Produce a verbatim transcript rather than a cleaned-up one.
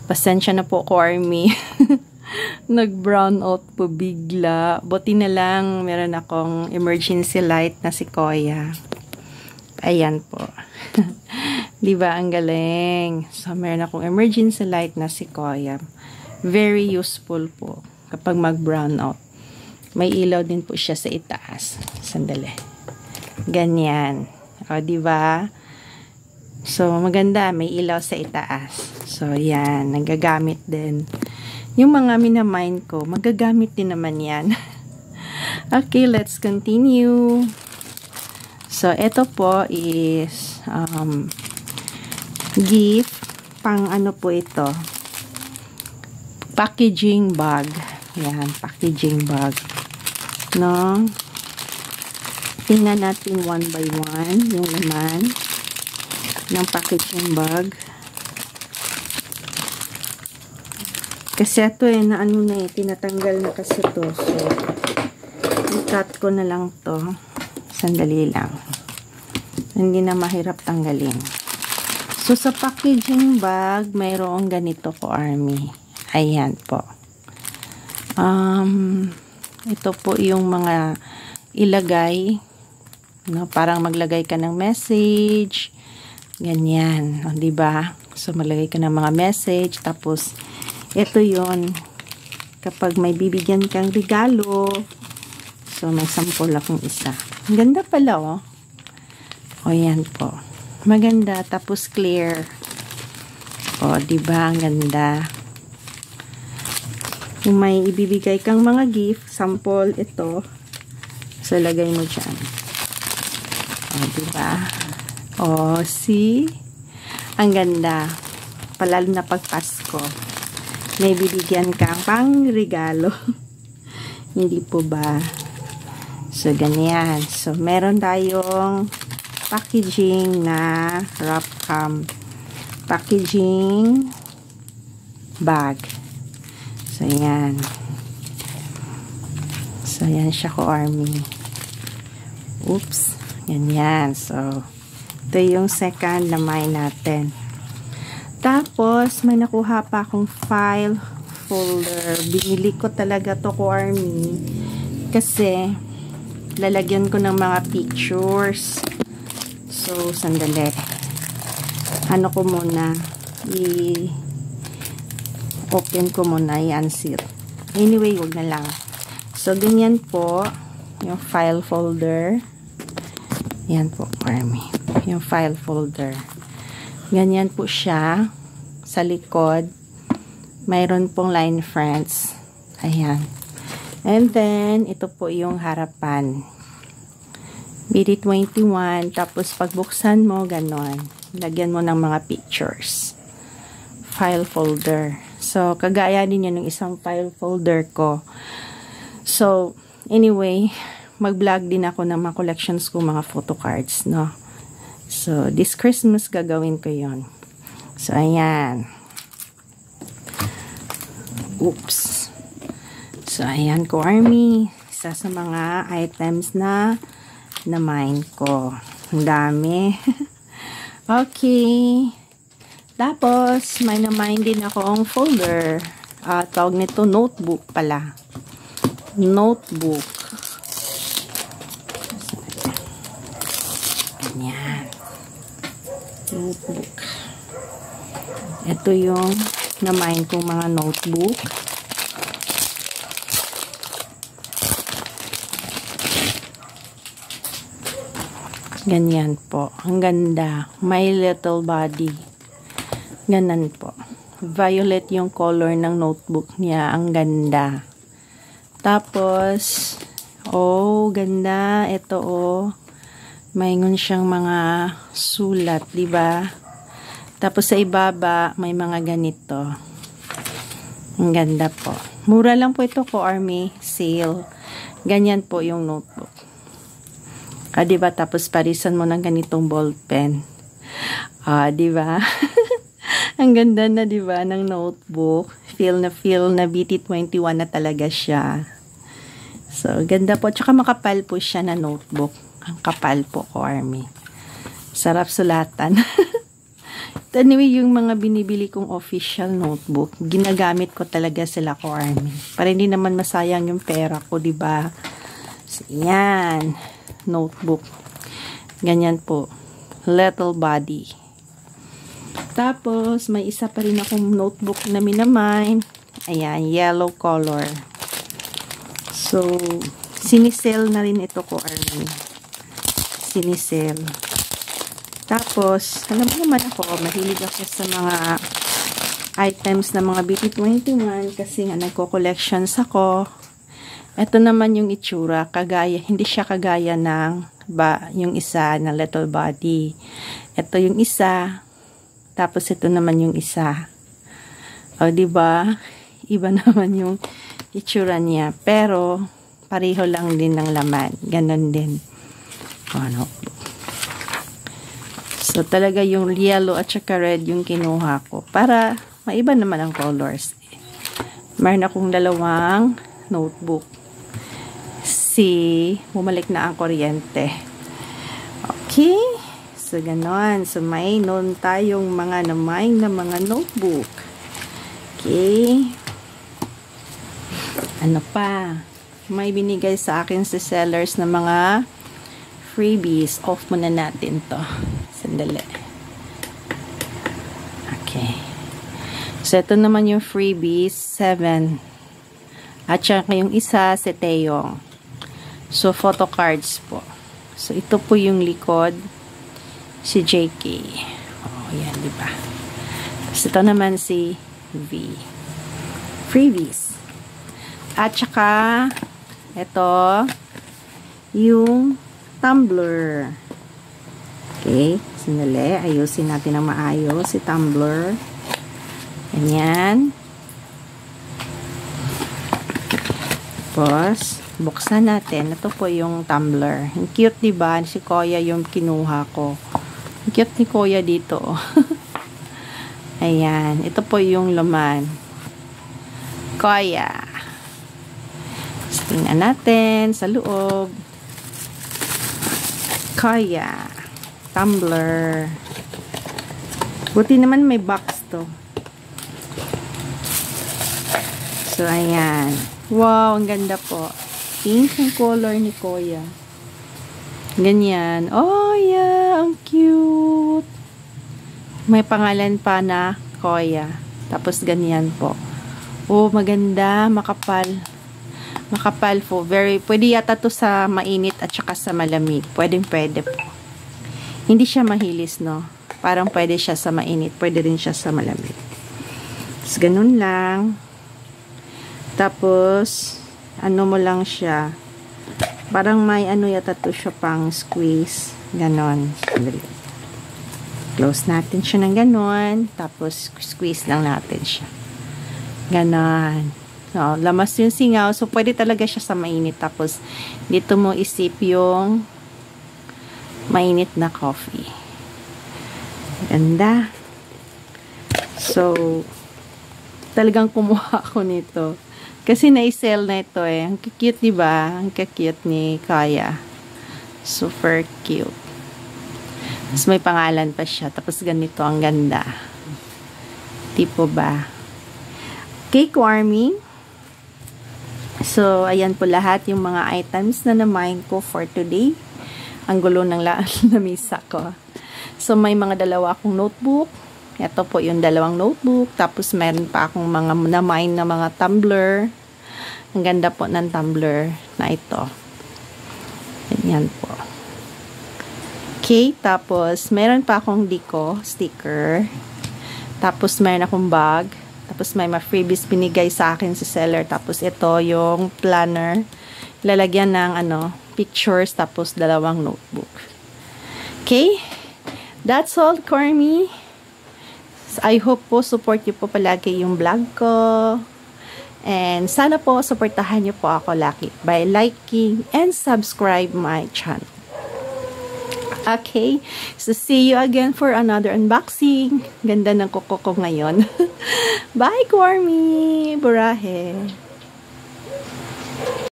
Pasensya na po, Army. Nag-brown out po bigla. Buti na lang, meron akong emergency light na Sequoia. Ayan po. Diba, ang galing. So, meron akong emergency light na Sequoia. Very useful po kapag mag-brown out. May ilaw din po siya sa itaas. Sandali. Ganyan. O, diba? So, maganda. May ilaw sa itaas. So, yan. Nagagamit din. Yung mga minamind ko, magagamit din naman yan. Okay, let's continue. So, ito po is um, gift. Pang ano po ito? Packaging bag. Yan, packaging bag. No? Tingnan natin one by one yung laman ng packaging bag. Kasi ito eh, na ano na eh, tinatanggal na kasi to. So, i-cut ko na lang to. Sandali lang. Hindi na mahirap tanggalin. So, sa packaging bag, mayroong ganito po, Army. Ayan po. Um, ito po yung mga ilagay. No, parang maglagay ka ng message. Ganyan. O, diba? So, maglagay ka ng mga message. Tapos, ito yon kapag may bibigyan kang regalo. So, may sample akong isa. Ang ganda pala, oh. O, yan po. Maganda. Tapos, clear. O, diba? Ang ganda. Kung may ibibigay kang mga gift, sample, ito. So, lagay mo dyan. O, diba? O, see? Ang ganda. Palalo na pag Pasko. May bibigyan kang pang regalo. Hindi po ba? So, ganyan. So, meron tayong packaging na wrap cam. Packaging bag. So, yan. So, yan siya ko, Army. Oops. Ganyan. So, ito yung second na may natin. Tapos, may nakuha pa akong file folder. Binili ko talaga to ko, Army. Kasi, lalagyan ko ng mga pictures. So, sandali. Ano ko muna. I-open ko muna. I-unzip. Anyway, wag na lang. So, ganyan po. Yung file folder. Yan po, Army. Yung file folder. Ganyan po siya. Sa likod, mayroon pong line friends. Ayan. And then, ito po yung harapan. B D twenty-one. Tapos, pagbuksan mo, ganon. Lagyan mo ng mga pictures. File folder. So, kagaya din yan ng isang file folder ko. So, anyway, mag-vlog din ako ng mga collections ko, mga photo cards, no? So, this Christmas gagawin ko yon. So, ayan. Oops. So, ayan ko, Army. Isa sa mga items na na-mine ko. Ang dami. Okay. Tapos, may na-mine din akong folder. Uh, tawag nito, notebook pala. Notebook. Ganyan. Notebook. Ito yung na-mine kong mga notebook. Ganyan po. Ang ganda. My Little Body. Ganan po. Violet yung color ng notebook niya. Ang ganda. Tapos, oh, ganda. Ito, oh. Mayroon siyang mga sulat, di ba? Tapos sa ibaba, may mga ganito. Ang ganda po. Mura lang po ito ko, Army. Sale. Ganyan po yung notebook. Ah, di ba? Tapos parisan mo ng ganitong ball pen. Ah, di ba? Ang ganda na, di ba, ng notebook. Feel na feel na B T twenty-one na talaga siya. So, ganda po. Tsaka makapal po siya na notebook. Ang kapal po ko, Army. Sarap sulatan. Anyway, yung mga binibili kong official notebook, ginagamit ko talaga sila ko Army. Para hindi naman masayang yung pera ko, diba? So, yan. Notebook. Ganyan po. Little body. Tapos, may isa pa rin akong notebook na minamine. Ayan, yellow color. So, sinisell na rin ito ko Army. Sinisell. Tapos, alam mo naman ako, mahilig ako sa mga items na mga B T twenty-one kasi nga nagko-collections ako. Ito naman yung itsura, kagaya, hindi siya kagaya ng ba, yung isa na little body. Ito yung isa, tapos ito naman yung isa. O, diba? Iba naman yung itsura niya. Pero, pareho lang din ng laman. Ganon din. Ano? So, talaga yung yellow at saka red yung kinuha ko. Para, maiba naman ang colors. Meron akong dalawang notebook. Si, bumalik na ang kuryente. Okay. So, ganon. So, may noon tayong mga namay na mga notebook. Okay. Ano pa? May binigay sa akin si sellers na mga freebies. Off muna natin to. Sandali. Okay. So, ito naman yung freebies, seven. At saka yung isa, si Taeyong. So, photo cards po. So, ito po yung likod, si J K. Oh, yan, diba? So, ito naman si V. Freebies. At saka, ito, yung tumbler. Okay. Sandali. Ayusin natin ang maayos si tumbler. Ganyan. Tapos, buksan natin. Ito po yung tumbler. Ang cute, diba? Si Kuya yung kinuha ko. Ang cute ni Kuya dito. Ayan. Ito po yung laman. Kuya. Tingnan natin sa loob. Kuya. Tumbler. Buti naman may box to. So, ayan. Wow, ang ganda po. Pink ang color ni Kuya. Ganyan. Oh, yeah. Ang cute. May pangalan pa na Kuya. Tapos, ganyan po. Oh, maganda. Makapal. Makapal po. Very, pwede yata to sa mainit at saka sa malamig. Pwedeng pwede po. Hindi siya mahilis, no? Parang pwede siya sa mainit. Pwede rin siya sa malamig. Tapos, ganun lang. Tapos, ano mo lang siya. Parang may ano yata to siya pang squeeze. Ganon. Close natin siya ng ganon. Tapos, squeeze lang natin siya. Ganon. So, lamas yung singaw. So, pwede talaga siya sa mainit. Tapos, dito mo isip yung mainit na coffee. Ganda. So, talagang kumuha ako nito. Kasi na-sell na ito eh. Ang cute, diba? Ang cute ni Kaya. Super cute. Tapos may pangalan pa siya. Tapos ganito, ang ganda. Tipo ba? Cake warming. So, ayan po lahat yung mga items na na-mine ko for today. Ang gulo ng lamisa ko. So, may mga dalawa akong notebook. Ito po yung dalawang notebook. Tapos, meron pa akong mga na-mine na mga tumbler. Ang ganda po ng tumbler na ito. Ganyan po. Okay. Tapos, meron pa akong Dico sticker. Tapos, meron akong bag. Tapos, may mga freebies binigay sa akin si seller. Tapos, ito yung planner. Lalagyan ng ano, pictures. Tapos, dalawang notebook. Okay. That's all for me. I hope po support niyo po palagi yung vlog ko. And sana po supportahan niyo po ako lagi by liking and subscribe my channel. Okay? So see you again for another unboxing. Ganda ng kuko ko ngayon. Bye, Cormy! Burahe!